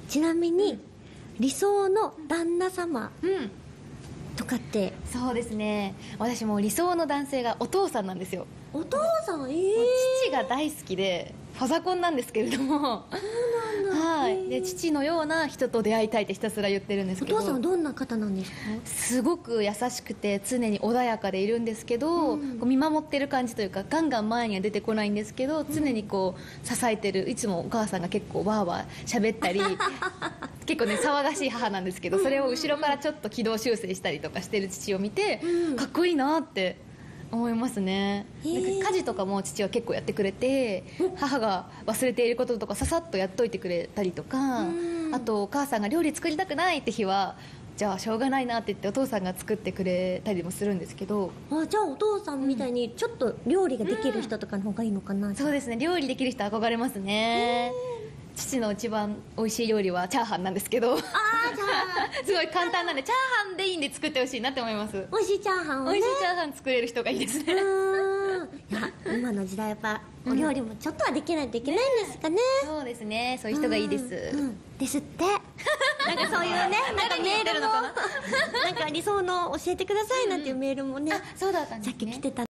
ちなみに、理想の旦那様とかって？ そうですね、私も理想の男性がお父さんなんですよ。 お父さん？ 父が大好きでファザコンなんですけれども、 そうなんだ。 はい、で父のような人と出会いたいってひたすら言ってるんですけど、 お父さんはどんな方なんですか？ すごく優しくて常に穏やかでいるんですけど、こう見守ってる感じというか、ガンガン前には出てこないんですけど、常にこう支えてる。いつもお母さんが結構わーわー喋ったり結構ね騒がしい母なんですけど、それを後ろからちょっと軌道修正したりとかしてる父を見て、かっこいいなって思いますね。なんか家事とかも父は結構やってくれて、母が忘れていることとかささっとやっといてくれたりとか、あとお母さんが料理作りたくないって日は、じゃあしょうがないなって言ってお父さんが作ってくれたりもするんですけど。 じゃあお父さんみたいにちょっと料理ができる人とかの方がいいのかな？ そうですね、料理できる人憧れますね。父の一番美味しい料理はチャーハンなんですけど、 じゃあすごい簡単なんでチャーハンでいいんで作ってほしいなって思います。 美味しいチャーハンをね。 美味しいチャーハン作れる人がいいですね。 いや、今の時代やっぱお料理もちょっとはできないといけないんですかね。 そうですね、そういう人がいいです。 ですってなんかそういうね、なんかメールもなんか理想の教えてくださいなんていうメールもね、 そうだったんですね。 さっき来てた